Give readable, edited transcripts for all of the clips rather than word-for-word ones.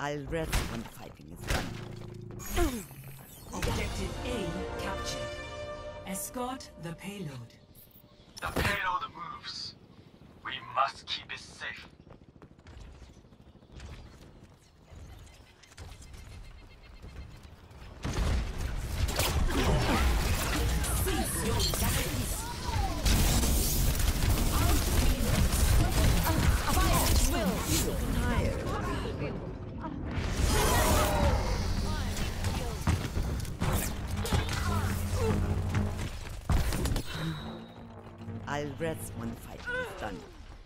I'll rest when the fighting is done. Objective A captured. Escort the payload. The payload moves. We must keep it safe. I'll rest when the fighting is done.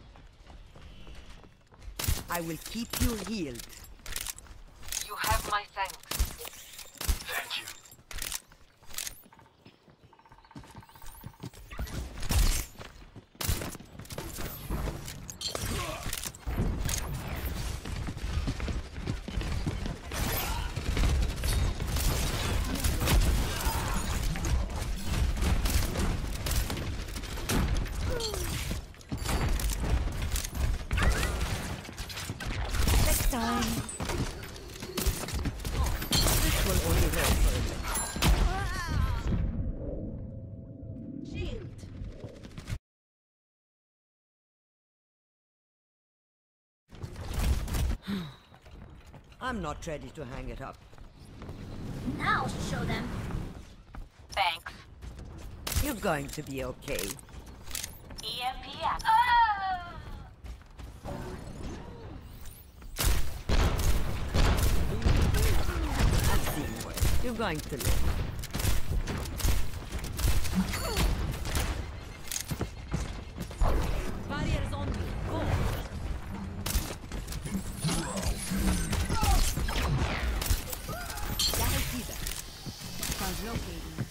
I will keep you healed. You have my thanks. Thank you. Time. This will only hurt for a bit. Shield. I'm not ready to hang it up. Now show them. Thanks. You're going to be okay. EMP active. I've seen worse. You're going to live. Barriers on me. Go. Translocating.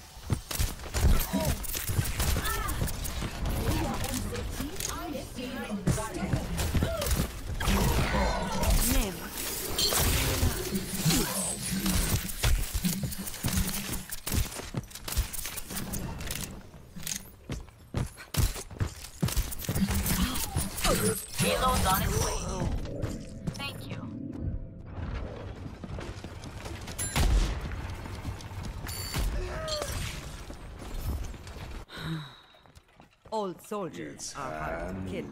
Payload's on its way. Thank you. Old soldiers are hard to kill.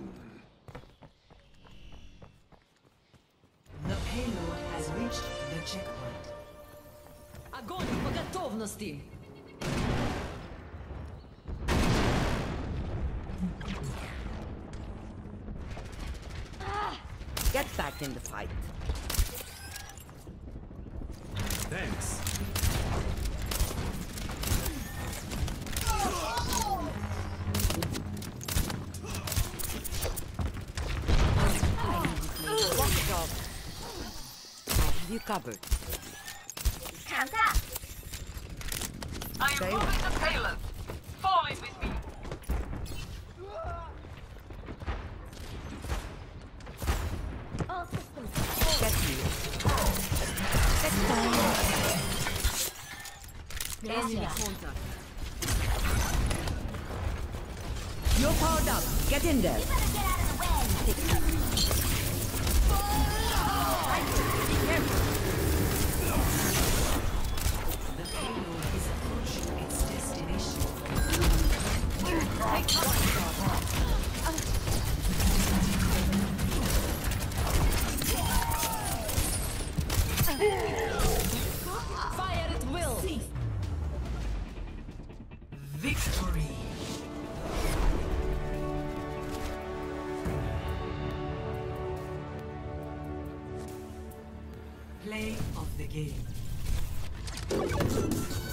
The payload has reached the checkpoint. Огонь по готовности! Get back in the fight. Thanks. Walk it off. I have you covered. I am moving the payload. Fall in with me. Get me. Next time. You're powered up. Get in there. The payload is approaching its destination. Fire at will. Victory. Play of the game.